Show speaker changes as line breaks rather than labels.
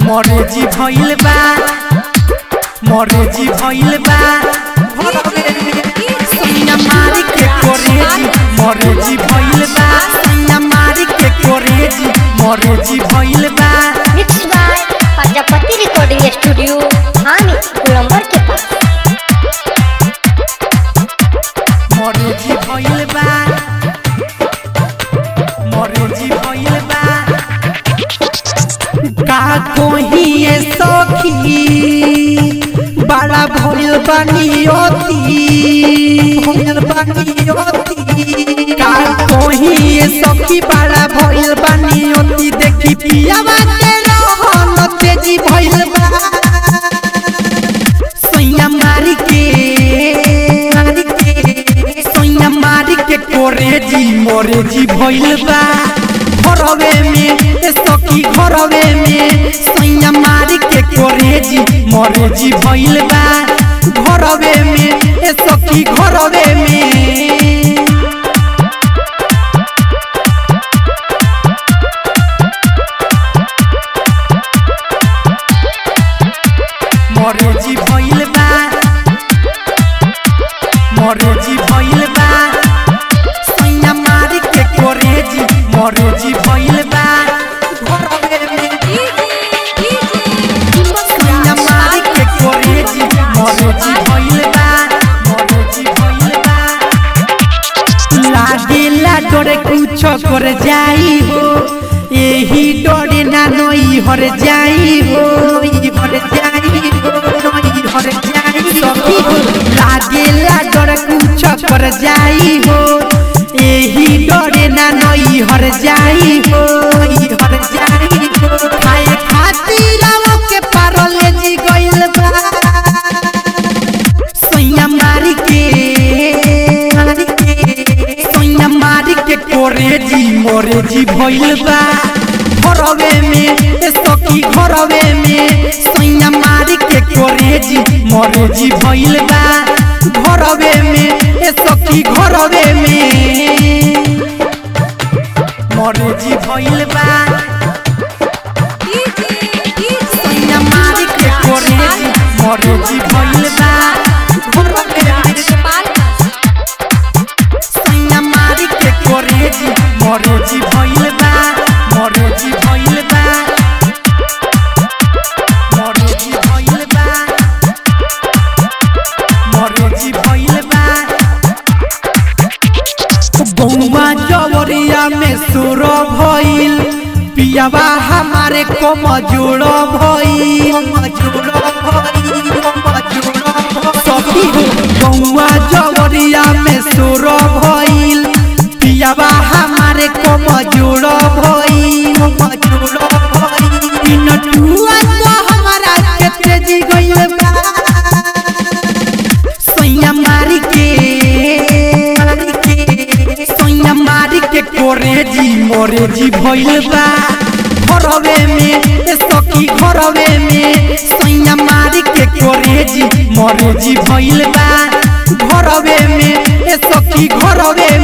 मोरे जी भइल बा मोरे जी भइल बा सैया मारी के कोरे जी मोरे जी भइल बा सैया मारी के कोरे जी मोरे जी भइल बा।
Mix by Prajapati recording studio हानी गोलंबर के पास।
मोरे जी भइल बा मोरे जी भइल बा का कोही सखी बड़ा भइल बानियोती का कोही सखी बड़ा भइल बानियोती देखी पियावा के रहन तेजी भइल बा सैया मारी के सैया मारी के कोरे जी मोरे जी भइल बा घरवे में सखी घरवे में सैया मारी के कोरे जी मोरे जी भइल बा घरवे में सखी घरवे में। मोरे जी भइल बा मोरे जी भइल बा सैया मारी के कोरे जी मोरे जी भइल बा घरवे में सैया मारी के कोरे जी मोरे जी भइल बा मोरे जी भइल बा लागेला डरे कुछ कर जाई हो यही डरे ना नई हर जाई हो हर जाई हो नई हर जाई सखी हो लागेला डरे कुछ कर जाई हो यही डरे ना नई हर जाई हो हर जाई हो खाए खातिर के पारले जी गइल बा सैया मारी के सैया मारी के कोरे जी मोरे जी भइल बा घरवे में सखी घरवे में सैया मारी के कोरे जी मोरे जी भइल बा घरवे में सखी घरवे में मोरे जी भइल बा सैया मारी के कोरे जी मोरे जी भइल बा सैया मारी के कोरे जी मोरे जी भइल बा मोरे जी भइल बा मोरे जी भइल बा मोरे जी भइल बा बउवा जवरिया में सुर भइल पियावा हमारे को मजूर भइल सखी हो बउवा जवरिया में सुर भइल पियावा हमारे को मजूर भइल पिनटुआ तो हमारा के तेजी गइल बा सैया मारी के सैया मारी के कोरे जी मोरे जी भइल बा घरवे में सखी घरवे में सैया मारी के कोरे जी मोरे जी भइल बा घरवे में सखी घरवे